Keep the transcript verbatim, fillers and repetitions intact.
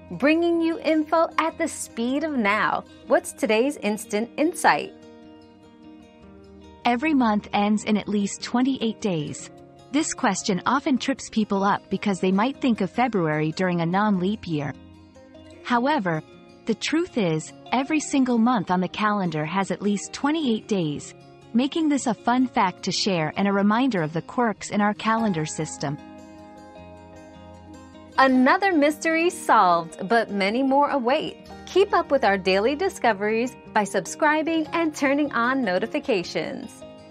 bringing you info at the speed of now. What's today's instant insight? Every month ends in at least twenty-eight days. This question often trips people up because they might think of February during a non-leap year. However, the truth is, every single month on the calendar has at least twenty-eight days, making this a fun fact to share and a reminder of the quirks in our calendar system. Another mystery solved, but many more await. Keep up with our daily discoveries by subscribing and turning on notifications.